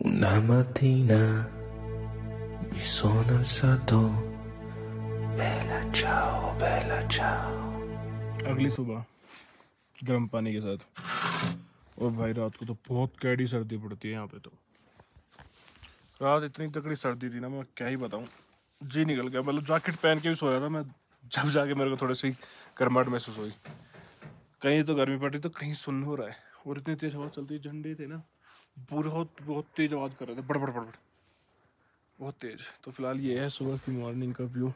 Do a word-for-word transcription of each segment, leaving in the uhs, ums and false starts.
Una mattina mi sono alzato, bella ciao, bella ciao। अगली सुबह गर्म पानी के साथ। और भाई रात को तो बहुत कैडी सर्दी पड़ती है यहाँ पे। तो रात इतनी तकड़ी सर्दी थी ना, मैं क्या ही बताऊँ, जी निकल गया। मतलब जैकेट पहन के भी सोया था मैं, जब जाके मेरे को थोड़ी सी गर्माहट महसूस हुई। कहीं तो गर्मी पड़ रही तो कहीं सुन्न हो रहा है। और इतनी तेज हवा चलती है, झंडे थे ना बहुत बहुत तेज आवाज़ कर रहे थे, बड़ बड़ बड़ बहुत तेज। तो फिलहाल ये है सुबह की मॉर्निंग का व्यू।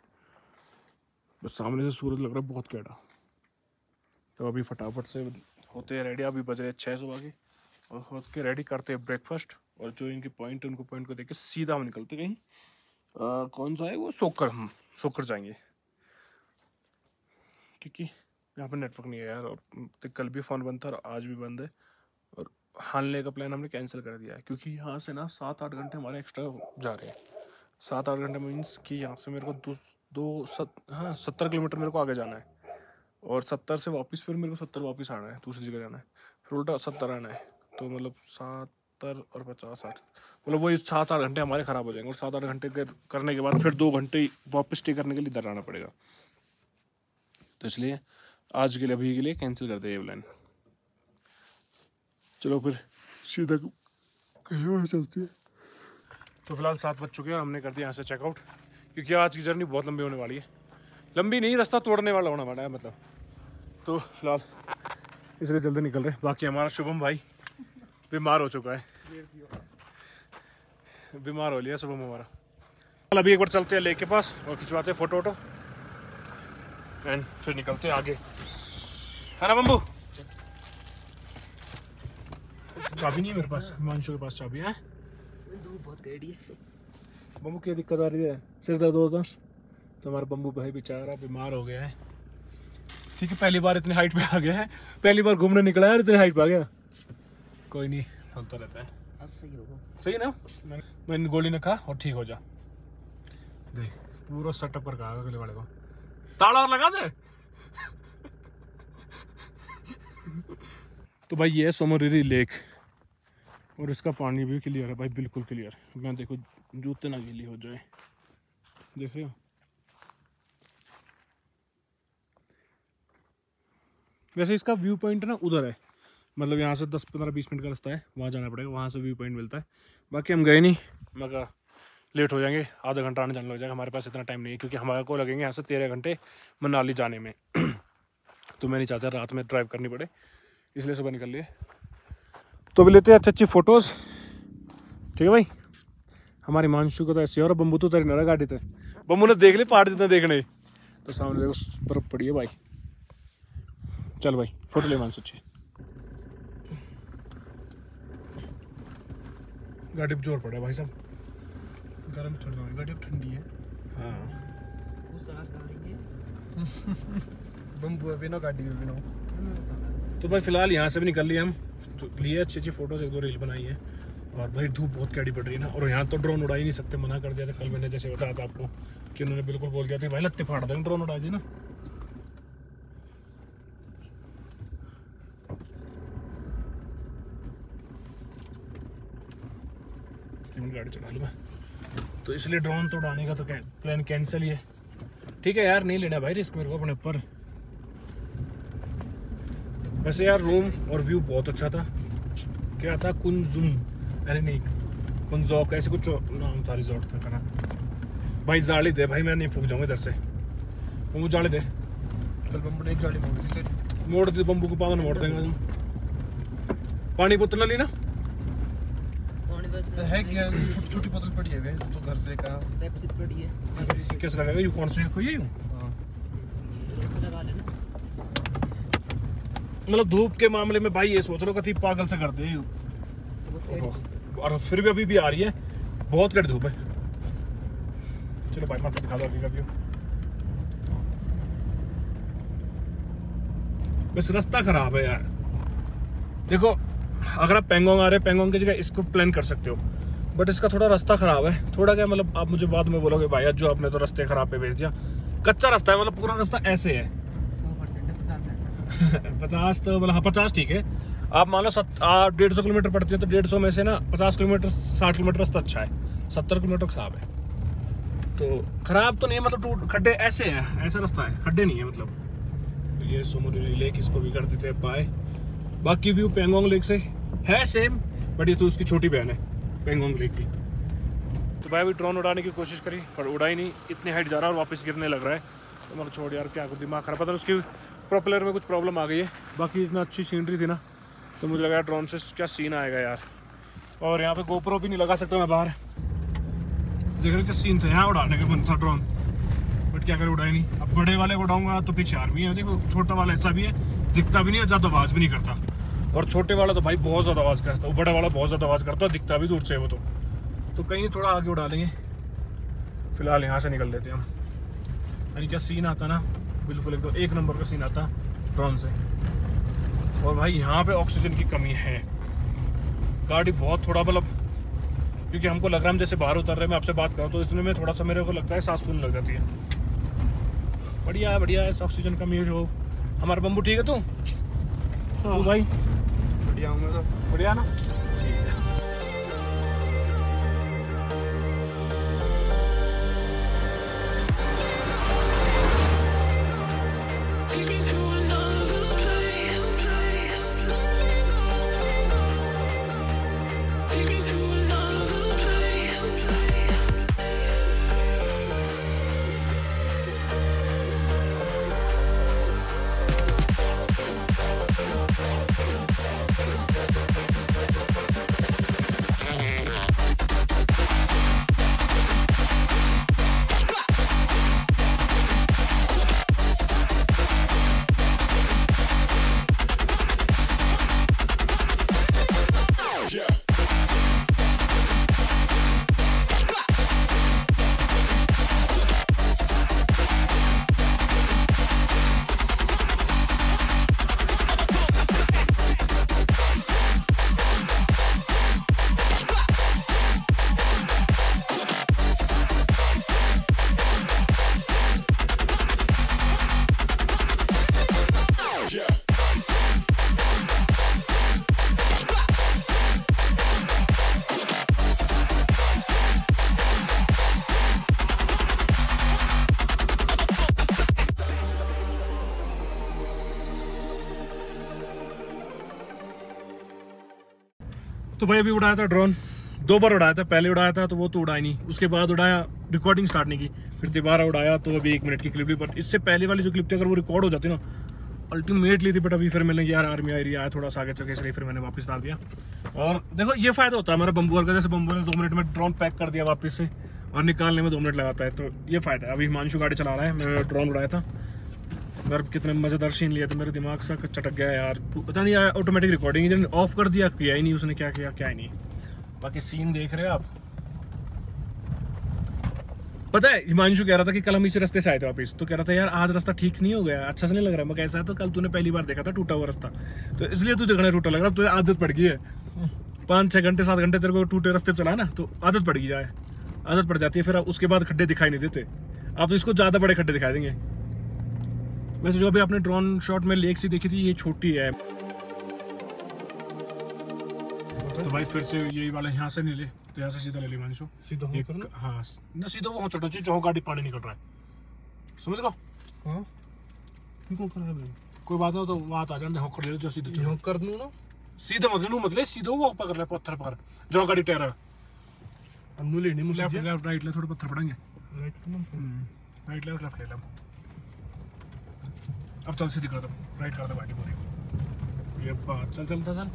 बस सामने से सूरज लग रहा है बहुत कैडा। तो अभी फटाफट से होते हैं रेडी। अभी बज रहे छः सुबह के, और होके रेडी करते हैं ब्रेकफास्ट। और जो इनके पॉइंट है उनको पॉइंट को देख के सीधा हम निकलते कहीं आ, कौन सा है वो, सोकर। हम सोकर जाएंगे क्योंकि यहाँ पर नेटवर्क नहीं है यार। और तो कल भी फ़ोन बंद था और आज भी बंद है। और हालने का प्लान हमने कैंसिल कर दिया है क्योंकि यहाँ से ना सात आठ घंटे हमारे एक्स्ट्रा जा रहे हैं। सात आठ घंटे मीन्स कि यहाँ से मेरे को दो दो सत हाँ सत्तर किलोमीटर मेरे को आगे जाना है। और सत्तर से वापस फिर मेरे को सत्तर वापस आना है, दूसरी जगह जाना है, फिर उल्टा सत्तर आना है। तो मतलब सत्तर और पचास साठ, मतलब वही सात आठ घंटे हमारे ख़राब हो जाएंगे। और सात आठ घंटे करने के बाद फिर दो घंटे वापस स्टे करने के लिए इधर आना पड़ेगा। तो इसलिए आज के लिए अभी के लिए कैंसिल कर दे ये प्लान। चलो फिर सीधा कहीं और चलती है। तो फिलहाल सात बज चुके हैं और हमने कर दिया यहाँ से चेकआउट, क्योंकि आज की जर्नी बहुत लंबी होने वाली है। लंबी नहीं, रास्ता तोड़ने वाला होने वाला है मतलब। तो फिलहाल इसलिए जल्दी निकल रहे। बाकी हमारा शुभम भाई बीमार हो चुका है, बीमार हो लिया शुभम हमारा। अभी एक बार चलते हैं लेक के पास और खिंचवाते हैं फोटो वोटो, एंड फिर निकलते हैं आगे, है ना बम्बू? चाबी नहीं है मेरे पास, हिमांशु के पास चाबी है। धूप बहुत कैडी है। बम्बू क्या दिक्कत आ रही है? सिर दर्द होता तो हमारा बम्बू भाई बेचारा बीमार हो गया है। ठीक है, पहली बार इतनी हाइट पे आ गया है, पहली बार घूमने निकला है और इतनी हाइट पे आ गया। कोई नहीं, चलता रहता है। अब सही होगा। सही ना? मैंने गोली ने कहा और ठीक हो जा। देख पूरा सेटअप कर कहा अगले वाले को, ताला और लगा दे। तो भाई ये है सोमोरिरी लेक और इसका पानी भी क्लियर है भाई, बिल्कुल क्लियर। मैं देखो जूते ना गीली हो जाए, देख रहे हो? वैसे इसका व्यू पॉइंट ना उधर है, मतलब यहाँ से दस पंद्रह बीस मिनट का रास्ता है, वहाँ जाना पड़ेगा, वहाँ से व्यू पॉइंट मिलता है। बाकी हम गए नहीं, मैं कहा लेट हो जाएंगे, आधा घंटा आने जाने लग जाएगा, हमारे पास इतना टाइम नहीं है क्योंकि हमारे को लगेंगे यहाँ से तेरह घंटे मनाली जाने में। तो मैं नहीं चाहता रात में ड्राइव करनी पड़े, इसलिए सुबह निकल लिए। तो भी लेते हैं अच्छी अच्छी फ़ोटोज़, ठीक है भाई? हमारी मानसू को तो ऐसी और बम्बू तो तेरी ना गाड़ी थे, बम्बू ने देख ली पहाड़ जितना देखने। तो सामने देखो बर्फ पड़ी है भाई। चल भाई फोटो ले मानसू अच्छी। गाड़ी पे जोर पड़ा है भाई साहब, गर्म चल रहा है गाड़ी, अब ठंडी है। हाँ उस जगह से करेंगे बम्बू अभी ना गाड़ी में भी ना। तो भाई फिलहाल यहाँ से भी निकल लिए हम, तो लिए अच्छी अच्छी फोटोज, एक दो रील बनाई है। और भाई धूप बहुत कैडी पड़ रही है ना, और यहाँ तो ड्रोन उड़ा ही नहीं सकते, मना कर दिया था कल मैंने, जैसे बताया था आपको कि उन्होंने बिल्कुल बोल दिया था भाई लत्ते फाड़ देंगे ड्रोन उड़ा दी ना। गाड़ी चला लूँ मैं, तो इसलिए ड्रोन तो उड़ाने का तो प्लान कैंसिल ही है। ठीक है यार, नहीं लेना भाई रिस्क मेरे को अपने ऊपर। वैसे यार रूम और व्यू बहुत अच्छा था। क्या था, कुंजुम, अरे नहीं कुंजोक ऐसे कुछ नाम था, रिजॉर्ट था करना। भाई जाली दे भाई, मैं नहीं फूक जाऊंगा इधर से। बम्बू जाली दे, कल बम्बू ने एक जाली मोड़ दी, मोड़ दी बम्बू को, पावन मोड़ देंगे तुम। पानी बोतल ली ना है क्या? छोटी छोटी बोतल पड़ी है तो घर से का पेप्सी पड़ी है। कैसे लगेगा? यू कौन सी कोई है यू? लगा लेना। मतलब धूप के मामले में भाई ये सोच लो कभी पागल से कर दे। और फिर भी अभी भी आ रही है, बहुत कड़ी धूप है। चलो भाई मत दिखा दो अभी का व्यू। बस रास्ता खराब है यार। देखो अगर आप पेंगोंग आ रहे हैं, पेंगोंग की जगह इसको प्लान कर सकते हो, बट इसका थोड़ा रास्ता खराब है। थोड़ा क्या मतलब, आप मुझे बाद में बोलोगे भाई जो आपने तो रास्ते खराब पे भेज दिया। कच्चा रास्ता है, मतलब पूरा रास्ता ऐसे है। सौ परसेंट पचास ऐसा पचास तो मतलब हाँ पचास ठीक है, आप मान लो सत आप डेढ़ सौ किलोमीटर पड़ती है तो डेढ़ सौ में से ना पचास किलोमीटर साठ किलोमीटर रास्ता अच्छा है, सत्तर किलोमीटर ख़राब है। तो ख़राब तो नहीं है, मतलब टूट खड्डे ऐसे हैं, ऐसा रास्ता है, खड्डे नहीं है मतलब। तो ये सोमोरिरी लेक, इसको भी कर देते हैं बाय। बाकी व्यू पेंगोंग लेक से है सेम, बट ये तो उसकी छोटी बहन है पेंगोंग लेक की। तो भाई अभी ड्रोन उड़ाने की कोशिश करी पर उड़ा ही नहीं, इतने हाइट जा रहा है और वापस गिरने लग रहा है। तो मैं छोड़ यार, क्या दिमाग खराब, पता नहीं उसकी प्रोपेलर में कुछ प्रॉब्लम आ गई है। बाकी इतना अच्छी सीनरी थी ना, तो मुझे लगा ड्रोन से क्या सीन आएगा यार। और यहाँ पे गोप्रो भी नहीं लगा सकता मैं बाहर, देख रहे क्या सीन था। यहाँ उड़ाने का मन था ड्रोन, बट क्या करे उड़ा ही नहीं। अब बड़े वाले उड़ाऊंगा तो पीछे आर्मी है, देखो छोटा वाला ऐसा भी है, दिखता भी नहीं है, ज़्यादा आवाज़ भी नहीं करता। और छोटे वाला तो भाई बहुत ज़्यादा आवाज़ करता है, बड़ा वाला बहुत ज़्यादा आवाज़ करता है, दिखता भी दूर से वो तो तो कहीं थोड़ा आगे उड़ा लेंगे। फिलहाल यहाँ से निकल लेते हैं हम। यानी क्या सीन आता ना, बिल्कुल एक तो एक नंबर का सीन आता ड्रोन से। और भाई यहाँ पे ऑक्सीजन की कमी है, गाड़ी बहुत थोड़ा मतलब, क्योंकि हमको लग रहा है हम जैसे बाहर उतर रहे हैं, मैं आपसे बात करूँ तो इसमें में थोड़ा सा मेरे को लगता है सांस फूलने लग जाती है। बढ़िया है बढ़िया है, ऑक्सीजन कमी है जो। हमारा बम्बू ठीक है तू? हाँ भाई बढ़िया हूँ मैं तो, बढ़िया ना। तो भाई अभी उड़ाया था ड्रोन, दो बार उड़ाया था। पहले उड़ाया था तो वो तो उड़ाया नहीं, उसके बाद उड़ाया रिकॉर्डिंग स्टार्ट नहीं की, फिर दोबारा उड़ाया तो अभी एक मिनट की क्लिप ली। पर इससे पहले वाली जो क्लिप थी अगर वो रिकॉर्ड हो जाती ना, अल्टीमेटली थी। बट अभी फिर मैंने यार आर्मी आई रही है थोड़ा सा आगे चल के, इसलिए फिर मैंने वापस डाल दिया। और देखो ये फ़ायदा होता है हमारा बम्बू का, जैसे बम्बू ने दो मिनट में ड्रोन पैक कर दिया वापस से, और निकालने में दो मिनट लगाता है, तो ये फ़ायदा है। अभी हिमांशु गाड़ी चला रहा है, मैं ड्रोन उड़ाया था, यार कितने मज़ेदार सीन लिया, तो मेरे दिमाग से चटक गया यार। पता नहीं यार ऑटोमेटिक रिकॉर्डिंग ऑफ कर दिया, किया ही नहीं उसने, क्या किया क्या ही नहीं। बाकी सीन देख रहे हो आप। पता है हिमांशु कह रहा था कि कल हम इसी रास्ते से आए थे वापस, तो कह रहा था यार आज रास्ता ठीक नहीं हो गया, अच्छा से नहीं लग रहा। मैं कैसा है, तो कल तूने पहली बार देखा था टूटा हुआ रास्ता, तो इसलिए तुझे घना टूटा लग रहा। तुझे आदत पड़ गई है, पाँच छः घंटे सात घंटे तेरे को टूटे रास्ते चला ना, तो आदत पड़ गई जाए, आदत पड़ जाती है। फिर उसके बाद खड्डे दिखाई नहीं देते, आप तो इसको ज़्यादा बड़े खड्डे दिखाई देंगे। वैसे जो अभी आपने ड्रोन शॉट में लेक सी देखी थी, ये छोटी है। तो भाई फिर से यही वाला यहाँ से नहीं ले, तो यहाँ से सीधा ले ली मानसो, सीधा हो करना। हाँ ना, सीधा वो छोटा चीज जो गाड़ी पानी निकल रहा है, समझ गो। हाँ क्यों कर रहा है, कोई बात नहीं, तो बात आ जाने होकर ले लो, जो सीधे हो कर दूँ ना, सीधे मत ले, मत ले सीधे वो पकड़ ले, पत्थर पकड़ जो गाड़ी टायर है। हम लेनी मुझे लेफ्ट लेफ्ट राइट ले, थोड़े पत्थर पड़ेंगे, राइट राइट लेफ्ट लेफ्ट ले लो। अब चल सीधी कर दो, राइट कर दो गाड़ी पूरी। ये बात चल चलता चल,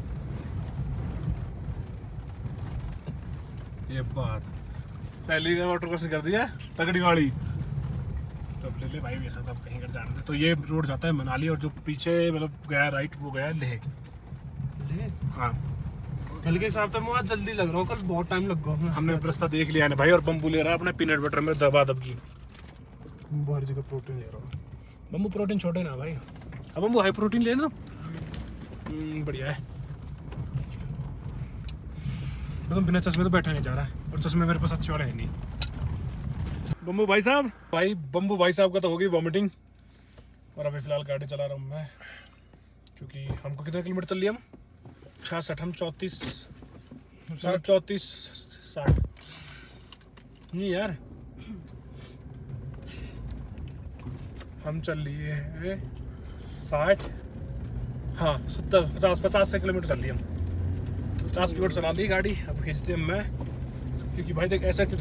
ये बात पहली वाटर क्रॉसिंग कर दिया तगड़ी वाली, तब ले ले भाई वैसा तब कहीं कर जाना था। तो ये रोड जाता है मनाली, और जो पीछे मतलब गया राइट वो गया लेह। लेह हाँ, कल के हिसाब से मैं आज जल्दी लग रहा हूँ, कल बहुत टाइम लग गया। हमने रास्ता देख लिया है भाई, और बम्बू ले रहा है अपना पीनट बटर में दबा दब की, बाहर जगह प्रोटीन ले रहा हूँ। बम्बू प्रोटीन छोटे ना भाई, अब बम्बू हाई प्रोटीन लेना बढ़िया है। मतलब बिना चश्मे तो बैठा नहीं जा रहा है, और चश्मे मेरे पास अच्छे वाले हैं नहीं। बम्बू भाई साहब, भाई बम्बू भाई साहब का तो हो गई वॉमिटिंग, और अभी फिलहाल गाड़ी चला रहा हूँ मैं, क्योंकि हमको कितने किलोमीटर चल लिया हम छियासठ हम चौंतीस साठ चौंतीस साठ नहीं यार हम चल लिए हैं साठ हाँ सत्तर पचास पचास से किलोमीटर चल लिए हम पचास किलोमीटर चला दी गाड़ी। अब खींचते हैं मैं क्योंकि भाई देख ऐसा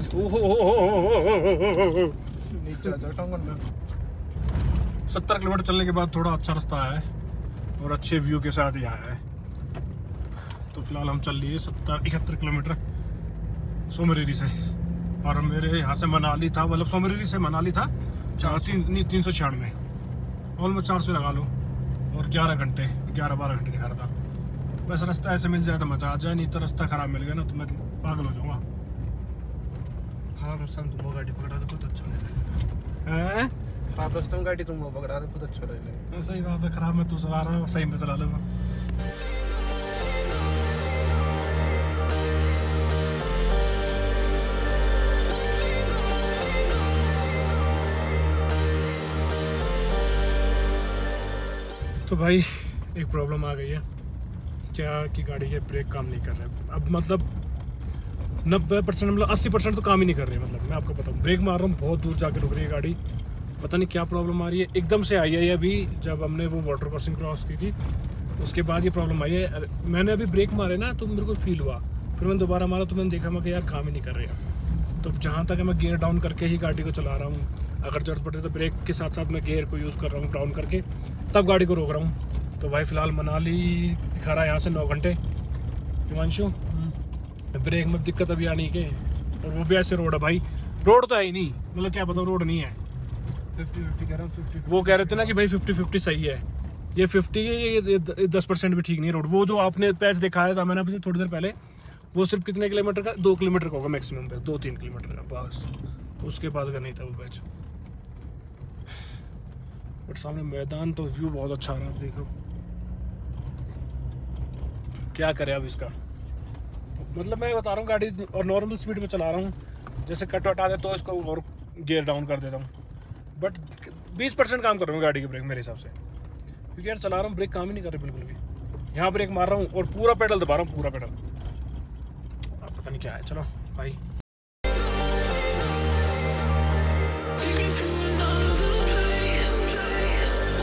सत्तर किलोमीटर चलने के बाद थोड़ा अच्छा रास्ता आया है और अच्छे व्यू के साथ ही आया है। तो फिलहाल हम चल लिए सत्तर इकहत्तर किलोमीटर सोमरेरी से और मेरे यहाँ से मनाली था मतलब सोमरेरी से मनाली था चार तीन तीन सौ छियानवे ऑलमोस्ट चार सौ लगा लो और ग्यारह घंटे ग्यारह बारह घंटे दिखा रहा था। बस रास्ता ऐसे मिल जाए तो मजा आ जाए, नहीं तो रास्ता खराब मिल गया ना तो मैं पागल हो जाऊँगा। खराब रास्ता में तुम वो गाड़ी पकड़ा तो कुछ अच्छा नहीं लगेगा। खराब रास्ते में गाड़ी तुम वो पकड़ा तो खुद अच्छा लगेगा। सही बात है, खराब में तू चला रहा है सही में चला लेगा। तो भाई एक प्रॉब्लम आ गई है क्या कि गाड़ी के ब्रेक काम नहीं कर रहे। अब मतलब नब्बे परसेंट मतलब अस्सी परसेंट तो काम ही नहीं कर रही है। मतलब मैं आपको बताऊँ ब्रेक मार रहा हूँ बहुत दूर जाके रुक रही है गाड़ी, पता नहीं क्या प्रॉब्लम आ रही है। एकदम से आई है ये अभी जब हमने वो वाटर क्रॉसिंग क्रॉस की थी उसके बाद ये प्रॉब्लम आई है। मैंने अभी ब्रेक मारे ना तो मेरे को फील हुआ, फिर मैंने दोबारा मारा तो मैंने देखा मैं कि यार काम ही नहीं कर रही है। तो जहाँ तक मैं गियर डाउन करके ही गाड़ी को चला रहा हूँ, अगर जरूरत पड़े तो ब्रेक के साथ साथ मैं गियर को यूज़ कर रहा हूँ डाउन करके तब गाड़ी को रोक रहा हूँ। तो भाई फ़िलहाल मनाली दिखा रहा है यहाँ से नौ घंटे हिमांशु। ब्रेक में दिक्कत अभी आनी के और वो भी ऐसे रोड है भाई, रोड तो है ही नहीं, मतलब क्या बताऊँ रोड नहीं है। फिफ्टी फिफ्टी कह रहा हूँ फिफ्टी वो कह रहे थे ना कि भाई फिफ्टी फिफ्टी सही है, ये फिफ्टी है, ये दस परसेंट भी ठीक नहीं है रोड। वो जो आपने पैच दिखाया था मैंने अभी थोड़ी देर पहले वो सिर्फ कितने किलोमीटर का, दो किलोमीटर का होगा मैक्सिमम पैच, दो तीन किलोमीटर का बस, उसके बाद का नहीं था वो पैच। बट सामने मैदान तो व्यू बहुत अच्छा आ रहा है, आप देखो क्या करें अब इसका। मतलब मैं बता रहा हूँ गाड़ी और नॉर्मल स्पीड में चला रहा हूँ, जैसे कट हटा दे तो इसको और गियर डाउन कर देता हूँ, बट बीस परसेंट काम कर रहा हूँ गाड़ी के ब्रेक मेरे हिसाब से, क्योंकि यार चला रहा हूँ ब्रेक काम ही नहीं कर रही बिल्कुल भी। यहाँ ब्रेक मार रहा हूँ और पूरा पेडल दबा रहा हूँ, पूरा पेडल। अब पता नहीं क्या है, चलो भाई